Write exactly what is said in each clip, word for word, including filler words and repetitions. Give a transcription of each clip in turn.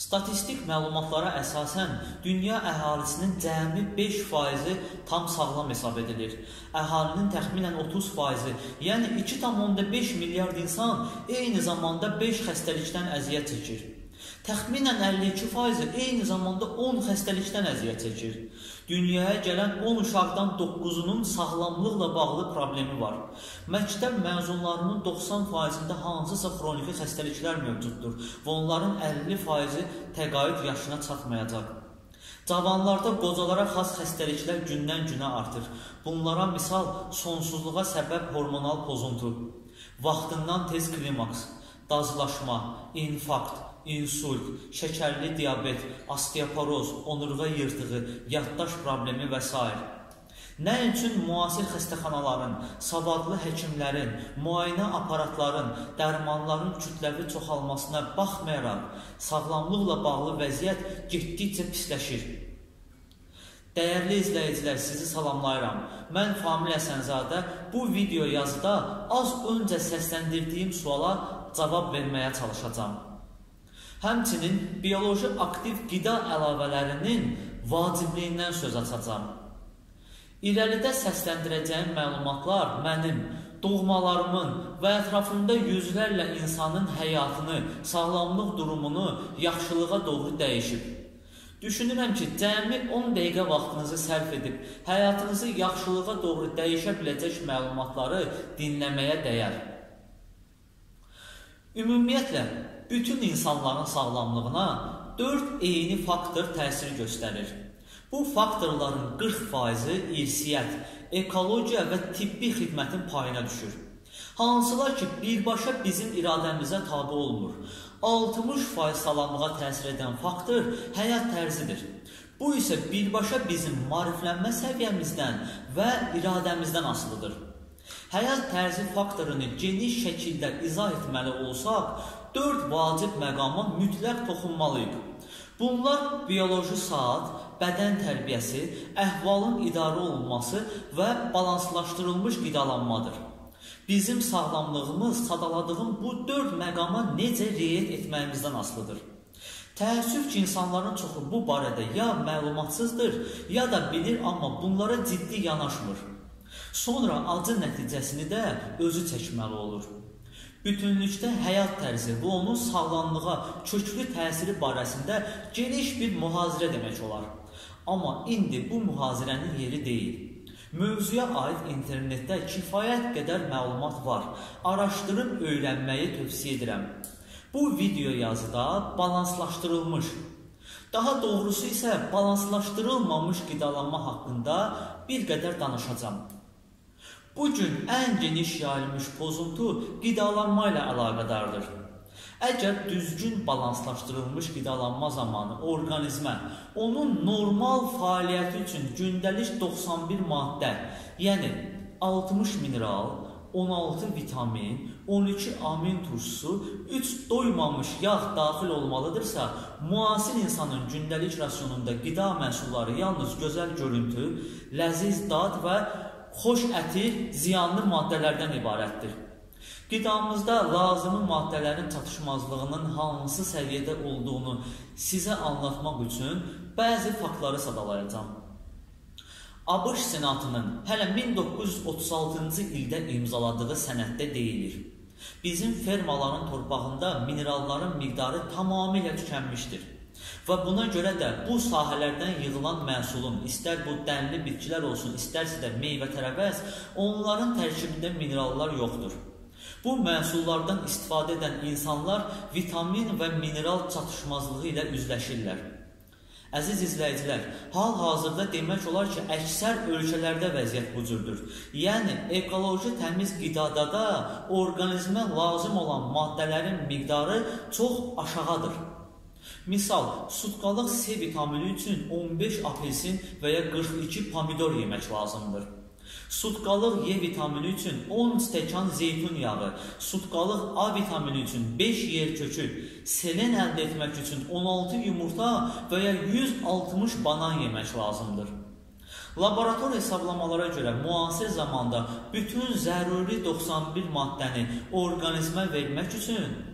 Statistik məlumatlara əsasən dünya əhalisinin cəmi beş faizi tam sağlam hesab edilir. Əhalinin təxminən otuz faizi, yəni iki tam onda beş milyard insan eyni zamanda beş xəstəlikdən əziyyət çəkir. Təxminən əlli iki faizi eyni zamanda on xəstəlikdən əziyyət çəkir. Dünyaya gələn on uşaqdan doqquzunun sağlamlıqla bağlı problemi var. Məktəb məzunlarının doxsan faizində hansısa xroniki xəstəliklər mövcuddur və onların əlli faizi təqaüd yaşına çatmayacaq. Cavanlarda qocalara xas xəstəliklər gündən-günə artır. Bunlara misal sonsuzluğa səbəb hormonal pozuntu, vaxtından tez klimaks, dazlaşma, infarkt, insult, şəkərli diabet, osteoporoz, onurğa yırtığı, yaddaş problemi və s. Nə üçün müasir xəstəxanaların, savadlı həkimlərin, müayinə aparatların, dərmanların kütləvi çoxalmasına baxmayaraq, sağlamlıqla bağlı vəziyyət getdikcə pisləşir. Dəyərli izləyicilər, sizi salamlayıram. Mən Famil Həsənzadə bu video yazıda az öncə səsləndirdiyim suala cavab verməyə çalışacağam. Həmçinin bioloji aktiv qida əlavələrinin vacibliyindən söz açacağam. İrəlidə səsləndirəcəyim məlumatlar mənim, doğmalarımın və ətrafında yüzlərlə insanın həyatını, sağlamlıq durumunu yaxşılığa doğru dəyişib. Düşünürəm ki, cəmi on dəqiqə vaxtınızı sərf edib, həyatınızı yaxşılığa doğru dəyişə biləcək məlumatları dinləməyə dəyər. Ümumiyyətlə, bütün insanların sağlamlığına dörd eyni faktor təsir göstərir. Bu faktorların qırx faizi irsiyyət, ekologiya və tibbi xidmətin payına düşür. Hansılar ki, birbaşa bizim iradəmizə tabi olmur. altmış faiz sağlamlığa təsir edən faktor həyat tərzidir. Bu isə birbaşa bizim maariflənmə səviyyəmizdən və iradəmizdən asılıdır. Həyat tərzi faktorunu geniş şəkildə izah etməli olsaq, dörd vacib məqama mütləq toxunmalıyıq. Bunlar bioloji saat, bədən tərbiyəsi, əhvalın idarə olunması və balanslaşdırılmış qidalanmadır. Bizim sağlamlığımız sadaladığım bu dörd məqama necə riayət etməyimizdən asılıdır. Təəssüf ki, insanların çoxu bu barədə ya məlumatsızdır, ya da bilir, amma bunlara ciddi yanaşmır. Sonra acı nəticəsini də özü çəkməli olur. Bütünlükdə həyat tərzi və onun sağlamlığa köklü təsiri barəsində geniş bir mühazirə demək olar. Amma indi bu mühazirənin yeri deyil. Mövzuya aid internetdə kifayət qədər məlumat var. Araşdırıb öyrənməyi tövsiyə edirəm. Bu video yazıda balanslaşdırılmış, daha doğrusu isə balanslaşdırılmamış qidalanma haqqında bir qədər danışacağam. Bugün ən geniş yayılmış pozuntu qidalanma ilə əlaqədardır. Əgər düzgün balanslaşdırılmış qidalanma zamanı orqanizmə onun normal fəaliyyəti üçün gündəlik doxsan bir maddə, yəni altmış mineral, on altı vitamin, on iki amin turşusu, üç doymamış yağ daxil olmalıdırsa, müasir insanın gündəlik rasionunda qida məhsulları yalnız gözəl görüntü, ləziz dad və xoş ətir, ziyanlı maddələrdən ibarətdir. Qidamızda lazımi maddələrin çatışmazlığının hansı səviyyədə olduğunu sizə anlatmaq üçün bəzi faktları sadalayacağam. ABŞ Senatının hələ min doqquz yüz otuz altıncı ildə imzaladığı sənəddə deyilir. Bizim fermaların torpağında mineralların miqdarı tamamilə tükənmişdir. Və buna görə də bu sahələrdən yığılan məhsulun, istər bu dənli bitkilər olsun, istərsə də meyvə-tərəvəz, onların tərkibində minerallar yoxdur. Bu məhsullardan istifadə edən insanlar vitamin və mineral çatışmazlığı ilə üzləşirlər. Əziz izləyicilər, hal-hazırda demək olar ki, əksər ölkələrdə vəziyyət bu cürdür. Yəni, ekoloji təmiz qidada da orqanizmə lazım olan maddələrin miqdarı çox aşağıdır. Misal, sutkalıq C vitamini üçün on beş apelsin və ya qırx iki pomidor yemək lazımdır. Sutkalıq Y vitamini üçün on stəkan zeytun yağı, sutkalıq A vitamini üçün beş yer kökü, selen əldə etmək üçün on altı yumurta və ya yüz altmış banan yemək lazımdır. Laborator hesablamalara görə müasir zamanda bütün zəruri doxsan bir maddəni orqanizmə vermək üçün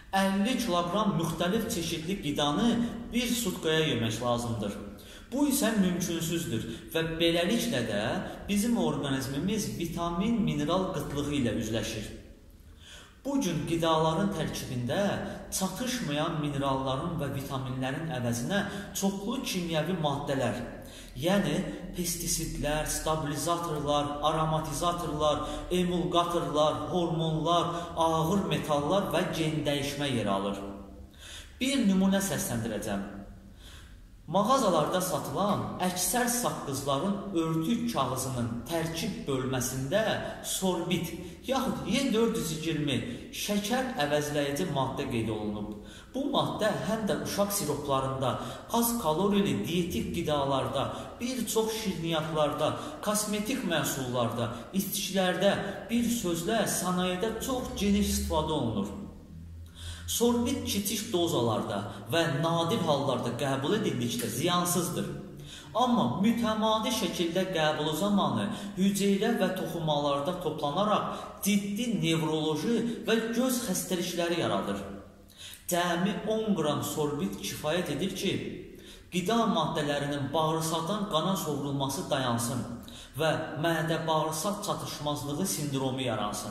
əlli kiloqram müxtəlif çeşidli qidanı bir sutkaya yemək lazımdır. Bu isə mümkünsüzdür və beləliklə də bizim orqanizmimiz vitamin, mineral qıtlığı ilə üzləşir. Bu gün qidaların tərkibində çatışmayan mineralların və vitaminlərin əvəzinə çoxlu kimyəvi maddələr, yəni pestisidlər, stabilizatorlar, aromatizatorlar, emulqatorlar, hormonlar, ağır metallar və gen dəyişmə yer alır. Bir nümunə səsləndirəcəm. Mağazalarda satılan əksər saqqızların örtük kağızının tərkib bölməsində sorbit yaxud E dörd yüz iyirmi şəkər əvəzləyici maddə qeyd olunub. Bu maddə həm də uşaq siroplarında, az kalorili dietik qidalarda, bir çox şirniyyatlarda, kosmetik məhsullarda, içkilərdə, bir sözlə sənayedə çox geniş istifadə olunur. Sorbit kiçik dozalarda və nadir hallarda qəbul edildikdə ziyansızdır. Amma mütəmadi şəkildə qəbulu zamanı hüceyrə və toxumalarda toplanaraq ciddi nevroloji və göz xəstəlikləri yaradır. Cəmi on qram sorbit kifayət edir ki, qida maddələrinin bağırsaqdan qana sovrulması dayansın və mədə-bağırsaq çatışmazlığı sindromu yaransın.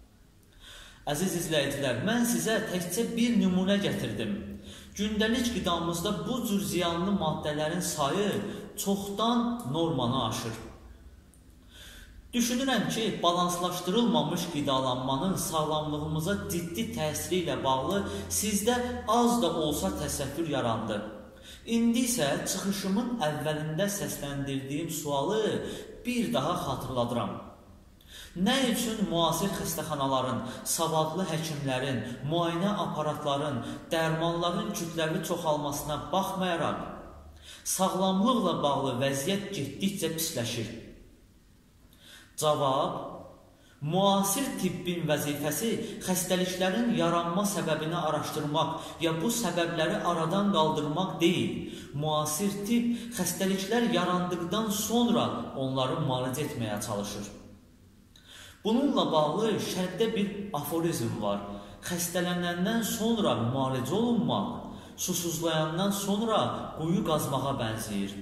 Əziz izləyicilər, mən sizə təkcə bir nümunə gətirdim. Gündəlik qidamızda bu cür ziyanlı maddələrin sayı çoxdan normanı aşır. Düşünürəm ki, balanslaşdırılmamış qidalanmanın sağlamlığımıza ciddi təsiri ilə bağlı sizdə az da olsa təsəvvür yarandı. İndi isə çıxışımın əvvəlində səsləndirdiyim sualı bir daha xatırladıram. Nə üçün müasir xəstəxanaların, savadlı həkimlərin, müayinə aparatların, dərmanların kütləvi çoxalmasına baxmayaraq, sağlamlıqla bağlı vəziyyət getdikcə pisləşir? Cavab, müasir tibbin vəzifəsi xəstəliklərin yaranma səbəbini araşdırmaq ya bu səbəbləri aradan qaldırmaq deyil. Müasir tibb xəstəliklər yarandıqdan sonra onları müalicə etməyə çalışır. Bununla bağlı şərqdə bir aforizm var. Xəstələnəndən sonra müalicə olunmaq, susuzlayandan sonra quyu qazmağa bənzəyir.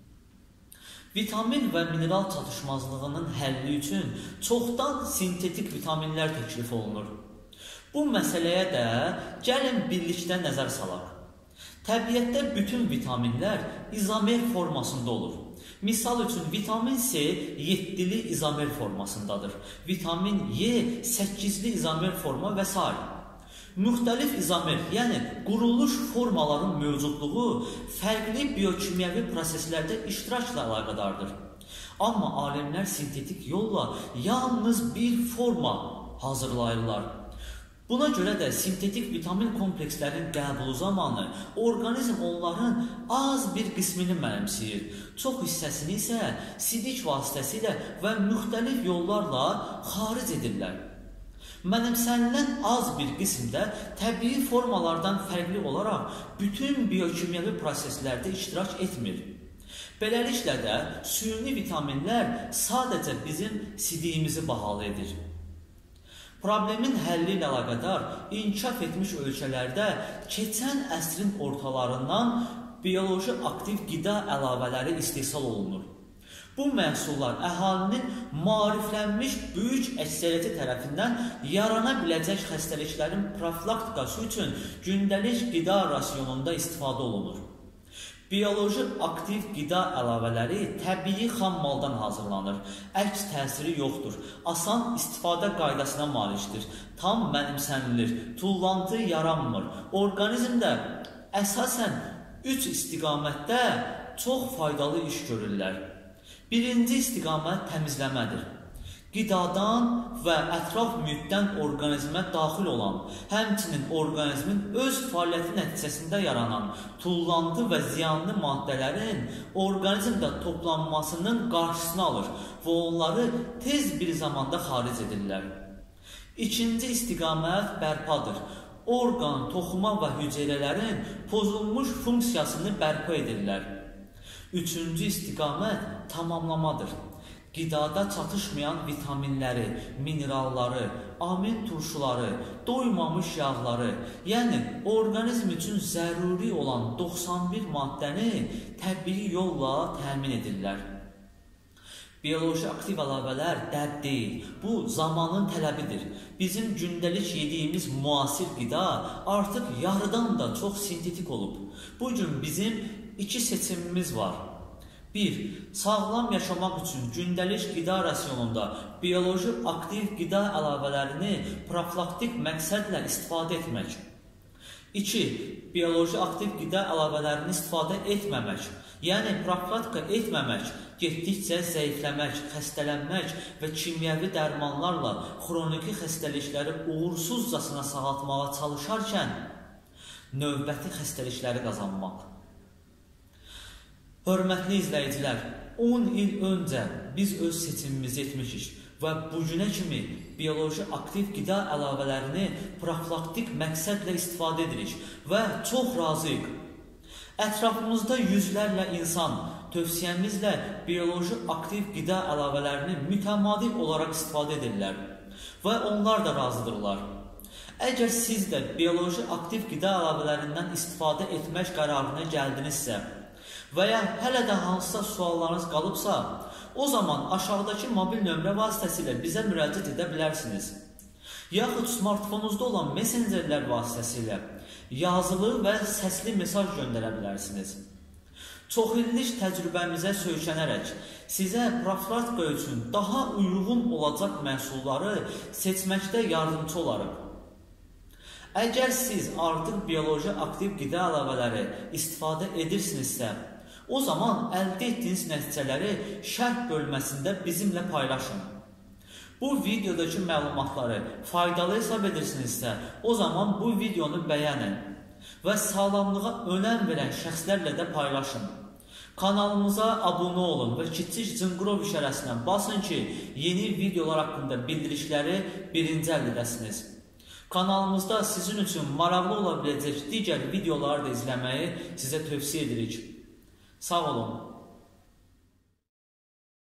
Vitamin və mineral çatışmazlığının həlli üçün çoxdan sintetik vitaminlər təklif olunur. Bu məsələyə də gəlin birlikdə nəzər salaq. Təbiətdə bütün vitaminlər izomer formasında olur. Misal üçün, vitamin C yeddili izomer formasındadır. Vitamin E səkkizli izomer forma və s. Müxtəlif izomer, yəni quruluş formaların mövcudluğu fərqli biokimyəvi proseslərdə iştirakla əlaqədardır. Amma alimlər sintetik yolla yalnız bir forma hazırlayırlar. Buna görə də sintetik vitamin komplekslərin qəbulu zamanı orqanizm onların az bir qismini mənimsəyir, çox hissəsini isə sidik vasitəsilə və müxtəlif yollarla xaric edirlər. Mənimsənilən az bir qismdə təbii formalardan fərqli olaraq bütün biokimyəvi proseslərdə iştirak etmir. Beləliklə də süni vitaminlər sadəcə bizim sidiyimizi bahalı edir. Problemin həlli ilə əlaqədar inkişaf etmiş ölkələrdə keçən əsrin ortalarından bioloji aktiv qida əlavələri istehsal olunur. Bu məhsullar əhalinin maariflənmiş böyük əksəriyyəti tərəfindən yarana biləcək xəstəliklərin profilaktikası üçün gündəlik qida rasionunda istifadə olunur. Bioloji aktiv qida əlavələri təbii xam maldan hazırlanır. Əks təsiri yoxdur. Asan istifadə qaydasına malikdir. Tam mənimsənilir. Tullantı yaranmır. Orqanizmdə əsasən üç istiqamətdə çox faydalı iş görürlər. Birinci istiqamət təmizləmədir. Qidadan və ətraf mühitdən orqanizmə daxil olan, həmçinin orqanizmin öz fəaliyyəti nəticəsində yaranan tullantı və ziyanlı maddələrin orqanizmdə toplanmasının qarşısını alır və onları tez bir zamanda xaric edirlər. İkinci istiqamət bərpadır. Orqan, toxuma və hüceyrələrin pozulmuş funksiyasını bərpa edirlər. Üçüncü istiqamət tamamlamadır. qidada çatışmayan vitaminləri, mineralları, amin turşuları, doymamış yağları, yəni orqanizm üçün zəruri olan doxsan bir maddəni təbii yolla təmin edirlər. Bioloji aktiv əlavələr dəb deyil, bu zamanın tələbidir. Bizim gündəlik yediyimiz müasir qida artıq yarıdan da çox sintetik olub. Bugün bizim iki seçimimiz var. bir. Sağlam yaşamaq üçün gündəlik qida rasionunda bioloji aktiv qida əlavələrini profilaktik məqsədlə istifadə etmək. iki. Bioloji aktiv qida əlavələrini istifadə etməmək, yəni profilaktika etməmək, getdikcə zəifləmək, xəstələnmək və kimyəvi dərmanlarla xroniki xəstəlikləri uğursuzcasına sağaltmağa çalışarkən növbəti xəstəlikləri qazanmaq. Hörmətli izləyicilər, on il öncə biz öz seçimimizi etmişik və bugünə kimi bioloji aktiv qida əlavələrini profilaktik məqsədlə istifadə edirik və çox razıyıq. Ətrafımızda yüzlərlə insan tövsiyəmizlə bioloji aktiv qida əlavələrini mütəmadi olaraq istifadə edirlər və onlar da razıdırlar. Əgər siz də bioloji aktiv qida əlavələrindən istifadə etmək qərarına gəldinizsə və ya hələ də hansısa suallarınız qalıbsa, o zaman aşağıdakı mobil nömrə vasitəsilə bizə müraciət edə bilərsiniz. Yaxud smartfonunuzda olan messengerlər vasitəsilə yazılı və səsli mesaj göndərə bilərsiniz. Çox illik təcrübəmizə söykənərək sizə profilaktika üçün daha uyğun olacaq məhsulları seçməkdə yardımcı olarıq. Əgər siz artıq bioloji aktiv qida əlavələri istifadə edirsinizsə, o zaman əldə etdiyiniz nəticələri şərh bölməsində bizimlə paylaşın. Bu videodakı məlumatları faydalı hesab edirsinizsə, o zaman bu videonu bəyənin və sağlamlığa önəm verən şəxslərlə də paylaşın. Kanalımıza abunə olun və kiçik zınqrov işarəsinə basın ki, yeni videolar haqqında bildirişləri birinci əldə edəsiniz. Kanalımızda sizin üçün maraqlı ola biləcək digər videoları da izləməyi sizə tövsiyə edirik. Sağ olun.